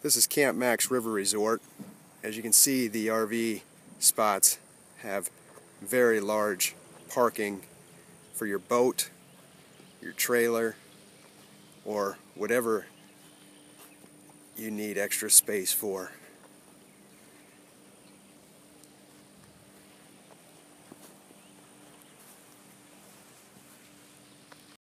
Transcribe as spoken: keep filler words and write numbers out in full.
This is Camp Mack's River Resort. As you can see, the R V spots have very large parking for your boat, your trailer, or whatever you need extra space for.